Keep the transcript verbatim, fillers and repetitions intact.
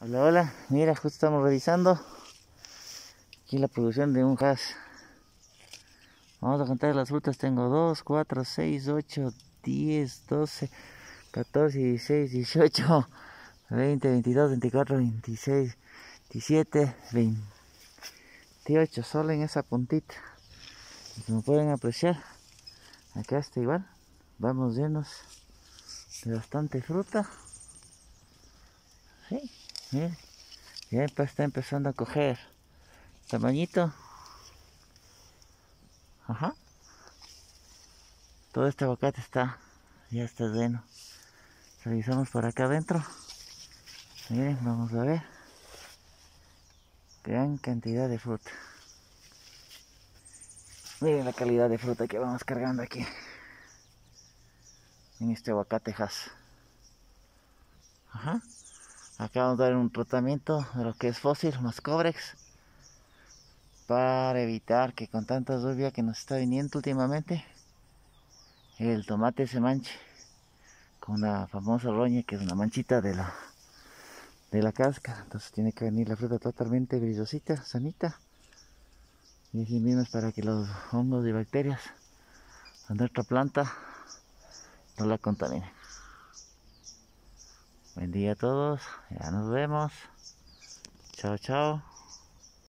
Hola, hola, mira, justo estamos revisando aquí la producción de un hass. Vamos a contar las frutas. Tengo dos, cuatro, seis, ocho, diez, doce, catorce, dieciséis, dieciocho, veinte, veintidós, veinticuatro, veintiséis, veintisiete, veintiocho, solo en esa puntita. Y como pueden apreciar, acá está igual, vamos llenos de bastante fruta. Sí, miren, ya está empezando a coger tamañito. Ajá. Todo este aguacate está, ya está lleno. Revisamos por acá adentro. Miren, vamos a ver. Gran cantidad de fruta. Miren la calidad de fruta que vamos cargando aquí. En este aguacate hass. Ajá. Acá vamos a dar un tratamiento de lo que es fósil más cobrex. Para evitar que con tanta lluvia que nos está viniendo últimamente, el tomate se manche con la famosa roña, que es una manchita de la de la cáscara. Entonces tiene que venir la fruta totalmente brillosita, sanita, y así mismo es para que los hongos y bacterias de nuestra planta no la contaminen. Buen día a todos, ya nos vemos, chao chao.